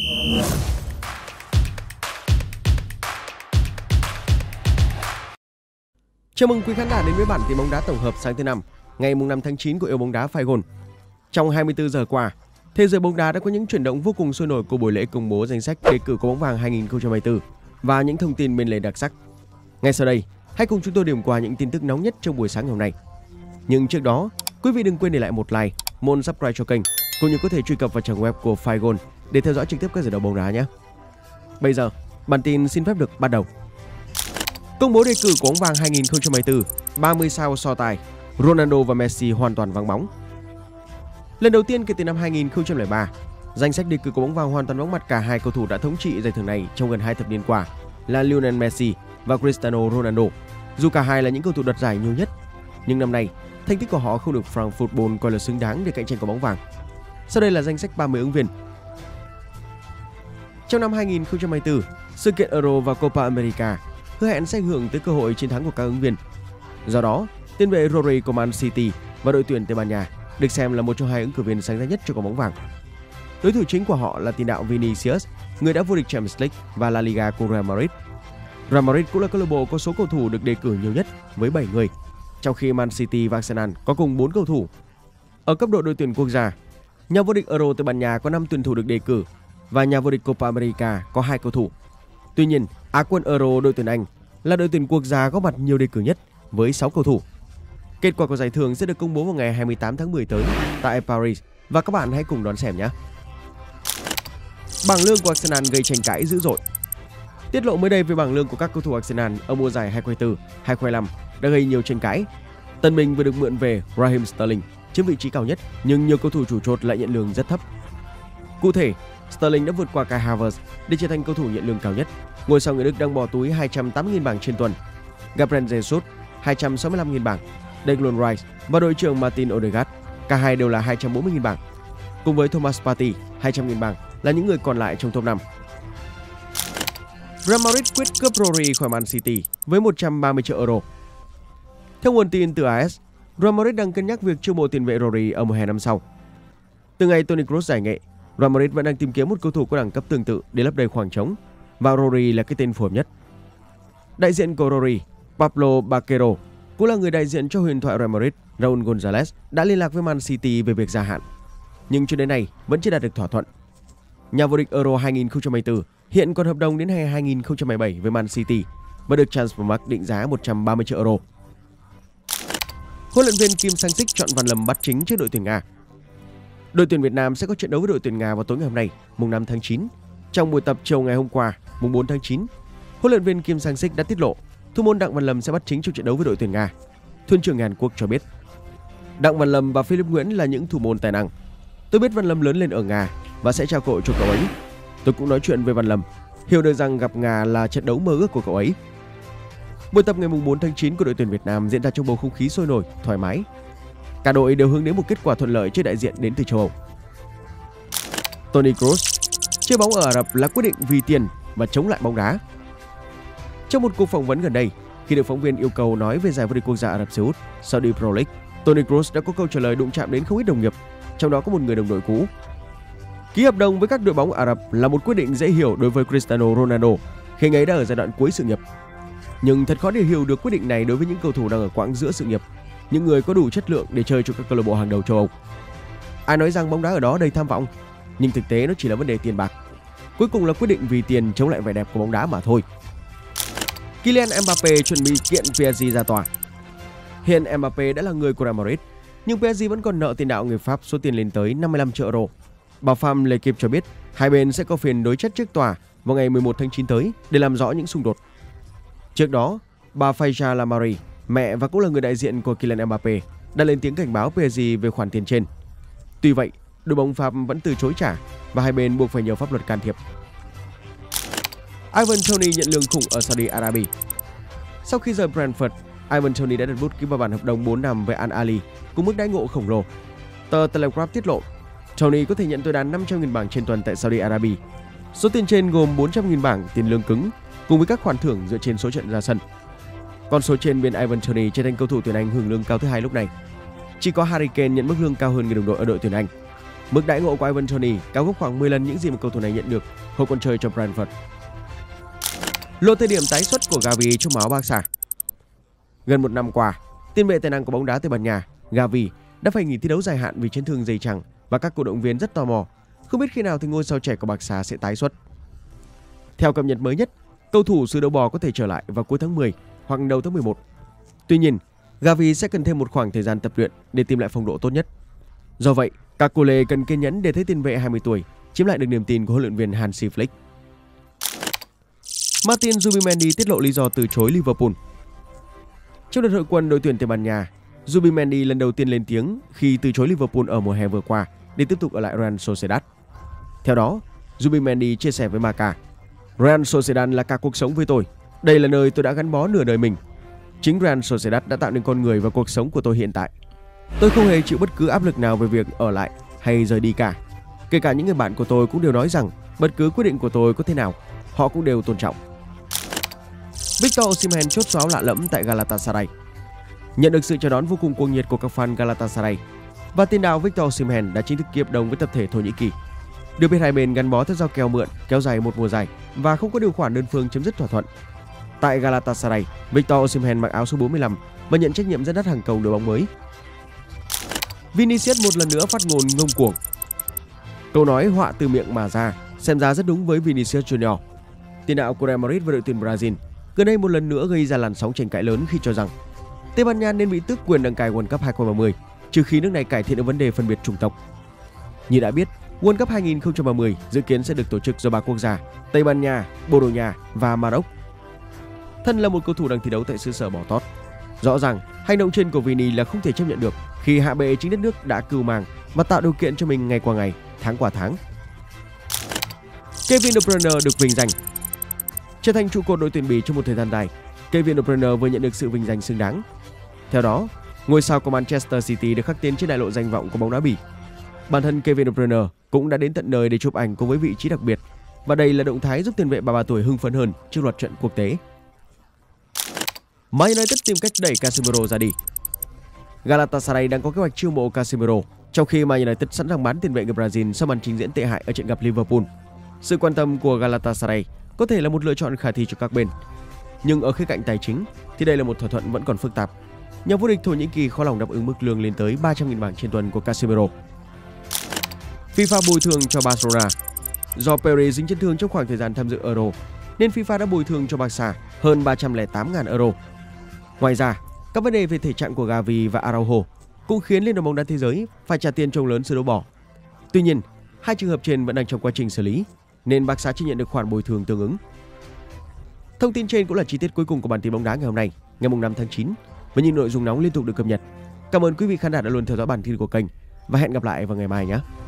Chào mừng quý khán giả đến với bản tin bóng đá tổng hợp sáng thứ năm, ngày 5 tháng 9 của yêu bóng đá Fireball. Trong 24 giờ qua, thế giới bóng đá đã có những chuyển động vô cùng sôi nổi của buổi lễ công bố danh sách đề cử quả bóng vàng 2024 và những thông tin bên lề đặc sắc. Ngay sau đây, hãy cùng chúng tôi điểm qua những tin tức nóng nhất trong buổi sáng ngày hôm nay. Nhưng trước đó, quý vị đừng quên để lại một like, một subscribe cho kênh, cũng như có thể truy cập vào trang web của Fireball để theo dõi trực tiếp các giải đấu bóng đá nhé. Bây giờ, bản tin xin phép được bắt đầu. Công bố đề cử quả bóng vàng 2024, 30 sao so tài, Ronaldo và Messi hoàn toàn vắng bóng. Lần đầu tiên kể từ năm 2003, danh sách đề cử quả bóng vàng hoàn toàn vắng mặt cả hai cầu thủ đã thống trị giải thưởng này trong gần 2 thập niên qua là Lionel Messi và Cristiano Ronaldo. Dù cả hai là những cầu thủ đoạt giải nhiều nhất, nhưng năm nay thành tích của họ không được France Football coi là xứng đáng để cạnh tranh quả bóng vàng. Sau đây là danh sách 30 ứng viên. Trong năm 2024, sự kiện Euro và Copa America hứa hẹn sẽ ảnh hưởng tới cơ hội chiến thắng của các ứng viên. Do đó, tiền vệ Rodri của Man City và đội tuyển Tây Ban Nha được xem là một trong hai ứng cử viên sáng giá nhất cho quả bóng vàng. Đối thủ chính của họ là tiền đạo Vinicius, người đã vô địch Champions League và La Liga của Real Madrid. Real Madrid cũng là câu lạc bộ có số cầu thủ được đề cử nhiều nhất với 7 người, trong khi Man City và Arsenal có cùng 4 cầu thủ. Ở cấp độ đội tuyển quốc gia, nhà vô địch Euro Tây Ban Nha có 5 tuyển thủ được đề cử và nhà vô địch Copa America có 2 cầu thủ. Tuy nhiên, Á quân Euro đội tuyển Anh là đội tuyển quốc gia có mặt nhiều đề cử nhất với 6 cầu thủ. Kết quả của giải thưởng sẽ được công bố vào ngày 28 tháng 10 tới tại Paris và các bạn hãy cùng đón xem nhé. Bảng lương của Arsenal gây tranh cãi dữ dội. Tiết lộ mới đây về bảng lương của các cầu thủ Arsenal ở mùa giải 2024-2025 đã gây nhiều tranh cãi. Tân binh vừa được mượn về Raheem Sterling chiếm vị trí cao nhất, nhưng nhiều cầu thủ chủ chốt lại nhận lương rất thấp. Cụ thể, Sterling đã vượt qua Kai Havertz để trở thành cầu thủ nhận lương cao nhất. Ngôi sao người Đức đang bỏ túi 280.000 bảng trên tuần. Gabriel Jesus 265.000 bảng, Declan Rice và đội trưởng Martin Odegaard cả hai đều là 240.000 bảng. Cùng với Thomas Partey 200.000 bảng là những người còn lại trong top 5. Real Madrid quyết cướp Rodri khỏi Man City với 130 triệu euro. Theo nguồn tin từ AS, Real Madrid đang cân nhắc việc chiêu mộ tiền vệ Rodri ở mùa hè năm sau. Từ ngày Toni Kroos giải nghệ, Real Madrid vẫn đang tìm kiếm một cầu thủ có đẳng cấp tương tự để lấp đầy khoảng trống, và Rodri là cái tên phù hợp nhất. Đại diện của Rodri, Pablo Barquero, cũng là người đại diện cho huyền thoại Real Madrid Raúl González đã liên lạc với Man City về việc gia hạn, nhưng cho đến nay vẫn chưa đạt được thỏa thuận. Nhà vô địch Euro 2024 hiện còn hợp đồng đến hè 2027 với Man City và được Transfermarkt định giá 130 triệu euro. Huấn luyện viên Kim Sang-sik chọn Văn Lâm bắt chính trước đội tuyển Nga. Đội tuyển Việt Nam sẽ có trận đấu với đội tuyển Nga vào tối ngày hôm nay, mùng 5 tháng 9. Trong buổi tập chiều ngày hôm qua, mùng 4 tháng 9, huấn luyện viên Kim Sang-sik đã tiết lộ thủ môn Đặng Văn Lâm sẽ bắt chính trong trận đấu với đội tuyển Nga. Thuyền trưởng Hàn Quốc cho biết, Đặng Văn Lâm và Philip Nguyễn là những thủ môn tài năng. Tôi biết Văn Lâm lớn lên ở Nga và sẽ trao cơ hội cho cậu ấy. Tôi cũng nói chuyện với Văn Lâm, hiểu được rằng gặp Nga là trận đấu mơ ước của cậu ấy. Buổi tập ngày mùng 4 tháng 9 của đội tuyển Việt Nam diễn ra trong bầu không khí sôi nổi, thoải mái. Cả đội đều hướng đến một kết quả thuận lợi trước đại diện đến từ châu Âu. Toni Kroos chơi bóng ở Ả Rập là quyết định vì tiền và chống lại bóng đá. Trong một cuộc phỏng vấn gần đây, khi được phóng viên yêu cầu nói về giải vô địch quốc gia Ả Rập Xê Út, Saudi Pro League, Toni Kroos đã có câu trả lời đụng chạm đến không ít đồng nghiệp, trong đó có một người đồng đội cũ. Ký hợp đồng với các đội bóng Ả Rập là một quyết định dễ hiểu đối với Cristiano Ronaldo khi anh ấy đã ở giai đoạn cuối sự nghiệp. Nhưng thật khó để hiểu được quyết định này đối với những cầu thủ đang ở quãng giữa sự nghiệp, những người có đủ chất lượng để chơi cho các câu lạc bộ hàng đầu châu Âu. Ai nói rằng bóng đá ở đó đầy tham vọng, nhưng thực tế nó chỉ là vấn đề tiền bạc. Cuối cùng là quyết định vì tiền chống lại vẻ đẹp của bóng đá mà thôi. Kylian Mbappé chuẩn bị kiện PSG ra tòa. Hiện Mbappé đã là người của Real Madrid, nhưng PSG vẫn còn nợ tiền đạo người Pháp số tiền lên tới 55 triệu euro. Báo Fam L'Equipe cho biết hai bên sẽ có phiên đối chất trước tòa vào ngày 11 tháng 9 tới để làm rõ những xung đột. Trước đó, bà Fayja Lamari, mẹ và cũng là người đại diện của Kylian Mbappé, đã lên tiếng cảnh báo PSG về khoản tiền trên. Tuy vậy, đội bóng Pháp vẫn từ chối trả và hai bên buộc phải nhờ pháp luật can thiệp. Ivan Toney nhận lương khủng ở Saudi Arabia. Sau khi rời Brentford, Ivan Toney đã đặt bút ký vào bản hợp đồng 4 năm với Al Ahly cùng mức đãi ngộ khổng lồ. Tờ Telegraph tiết lộ, Toney có thể nhận tối đa 500.000 bảng trên tuần tại Saudi Arabia. Số tiền trên gồm 400.000 bảng tiền lương cứng cùng với các khoản thưởng dựa trên số trận ra sân. Con số trên biến Ivan Toney trở thành cầu thủ tuyển Anh hưởng lương cao thứ hai lúc này. Chỉ có Harry Kane nhận mức lương cao hơn người đồng đội ở đội tuyển Anh. Mức đãi ngộ của Ivan Toney cao gấp khoảng 10 lần những gì mà cầu thủ này nhận được hồi còn chơi cho Brentford. Lộ thời điểm tái xuất của Gavi trong áo Barca. Gần một năm qua, tiền vệ tài năng của bóng đá Tây Ban Nha Gavi đã phải nghỉ thi đấu dài hạn vì chấn thương dây chằng và các cổ động viên rất tò mò không biết khi nào thì ngôi sao trẻ của Barca sẽ tái xuất. Theo cập nhật mới nhất, cầu thủ xứ Đấu Bò có thể trở lại vào cuối tháng 10 hoặc đầu tháng 11. Tuy nhiên, Gavi sẽ cần thêm một khoảng thời gian tập luyện để tìm lại phong độ tốt nhất. Do vậy, các cô lê cần kiên nhẫn để thấy tiền vệ 20 tuổi chiếm lại được niềm tin của huấn luyện viên Hansi Flick. Martin Zubimendi tiết lộ lý do từ chối Liverpool. Trong đợt hội quân đội tuyển Tây Ban Nha, Zubimendi lần đầu tiên lên tiếng khi từ chối Liverpool ở mùa hè vừa qua để tiếp tục ở lại Real Sociedad. Theo đó, Zubimendi chia sẻ với Marca: "Real Sociedad là cả cuộc sống với tôi. Đây là nơi tôi đã gắn bó nửa đời mình. Chính Real Sociedad đã tạo nên con người và cuộc sống của tôi hiện tại. Tôi không hề chịu bất cứ áp lực nào về việc ở lại hay rời đi cả. Kể cả những người bạn của tôi cũng đều nói rằng bất cứ quyết định của tôi có thế nào, họ cũng đều tôn trọng." Victor Osimhen chốt số áo lạ lẫm tại Galatasaray. Nhận được sự chào đón vô cùng cuồng nhiệt của các fan Galatasaray, và tiền đạo Victor Osimhen đã chính thức ký hợp đồng với tập thể Thổ Nhĩ Kỳ. Được biết hai bên gắn bó theo giao kèo mượn kéo dài một mùa giải và không có điều khoản đơn phương chấm dứt thỏa thuận. Tại Galatasaray, Victor Osimhen mặc áo số 45 và nhận trách nhiệm dẫn dắt hàng công đội bóng mới. Vinicius một lần nữa phát ngôn ngông cuồng. Câu nói họa từ miệng mà ra xem ra rất đúng với Vinicius Junior. Tiền đạo của Real Madrid và đội tuyển Brazil gần đây một lần nữa gây ra làn sóng tranh cãi lớn khi cho rằng Tây Ban Nha nên bị tước quyền đăng cai World Cup 2030 trừ khi nước này cải thiện được vấn đề phân biệt chủng tộc. Như đã biết, World Cup 2030 dự kiến sẽ được tổ chức do 3 quốc gia Tây Ban Nha, Bồ Đào Nha và Maroc. Thân là một cầu thủ đang thi đấu tại xứ sở bò tót, rõ ràng hành động trên của Vini là không thể chấp nhận được khi hạ bệ chính đất nước đã cưu mang và tạo điều kiện cho mình ngày qua ngày, tháng qua tháng. Kevin De Bruyne được vinh danh. Trở thành trụ cột đội tuyển Bỉ trong một thời gian dài, Kevin De Bruyne vừa nhận được sự vinh danh xứng đáng. Theo đó, ngôi sao của Manchester City được khắc tên trên đại lộ danh vọng của bóng đá Bỉ. Bản thân Kevin De Bruyne cũng đã đến tận nơi để chụp ảnh cùng với vị trí đặc biệt, và đây là động thái giúp tiền vệ 33 tuổi hưng phấn hơn trước loạt trận quốc tế. Man United tìm cách đẩy Casemiro ra đi. Galatasaray đang có kế hoạch chiêu mộ Casemiro, trong khi Man United sẵn sàng bán tiền vệ người Brazil sau màn trình diễn tệ hại ở trận gặp Liverpool. Sự quan tâm của Galatasaray có thể là một lựa chọn khả thi cho các bên, nhưng ở khía cạnh tài chính thì đây là một thỏa thuận vẫn còn phức tạp. Nhà vô địch Thổ Nhĩ Kỳ khó lòng đáp ứng mức lương lên tới 300.000 bảng trên tuần của Casemiro. FIFA bồi thường cho Barcelona. Do Perez dính chấn thương trong khoảng thời gian tham dự Euro, nên FIFA đã bồi thường cho Barca hơn 308.000 euro. Ngoài ra, các vấn đề về thể trạng của Gavi và Araujo cũng khiến Liên đoàn bóng đá thế giới phải trả tiền trông lớn xứ Đấu Bò. Tuy nhiên, hai trường hợp trên vẫn đang trong quá trình xử lý, nên Barca chưa nhận được khoản bồi thường tương ứng. Thông tin trên cũng là chi tiết cuối cùng của bản tin bóng đá ngày hôm nay, ngày 5 tháng 9, với những nội dung nóng liên tục được cập nhật. Cảm ơn quý vị khán giả đã luôn theo dõi bản tin của kênh và hẹn gặp lại vào ngày mai nhé.